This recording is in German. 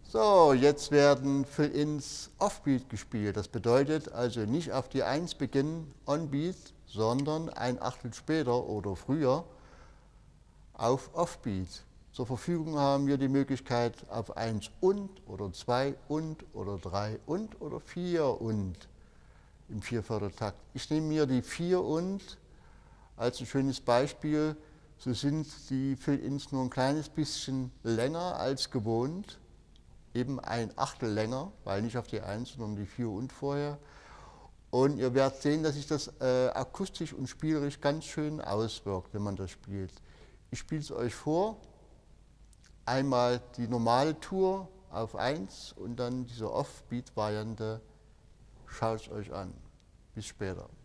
So, jetzt werden Fill-ins Offbeat gespielt. Das bedeutet also nicht auf die 1 beginnen, Onbeat, sondern ein Achtel später oder früher auf Offbeat. Zur Verfügung haben wir die Möglichkeit auf 1 und oder 2 und oder 3 und oder 4 und im Viervierteltakt. Ich nehme mir die 4 und als ein schönes Beispiel. So sind die Fill-ins nur ein kleines bisschen länger als gewohnt. Eben ein Achtel länger, weil nicht auf die 1, sondern die 4 und vorher. Und ihr werdet sehen, dass sich das akustisch und spielerisch ganz schön auswirkt, wenn man das spielt. Ich spiele es euch vor. Einmal die normale Tour auf 1 und dann diese Offbeat-Variante. Schaut es euch an. Bis später.